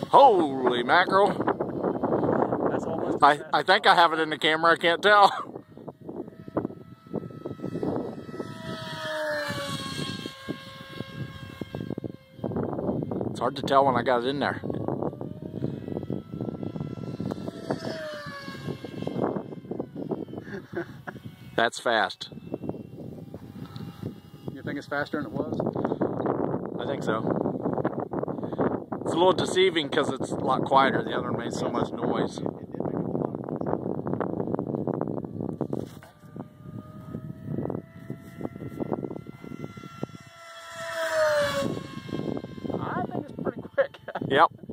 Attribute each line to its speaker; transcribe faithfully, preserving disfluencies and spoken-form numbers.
Speaker 1: Holy mackerel.
Speaker 2: That's almost
Speaker 1: I, I think I have it in the camera, I can't tell. It's hard to tell when I got it in there. That's fast.
Speaker 2: You think it's faster than it was?
Speaker 1: I think so. It's a little deceiving because it's a lot quieter. The other one made so much noise.
Speaker 2: I think it's pretty quick.
Speaker 1: Yep.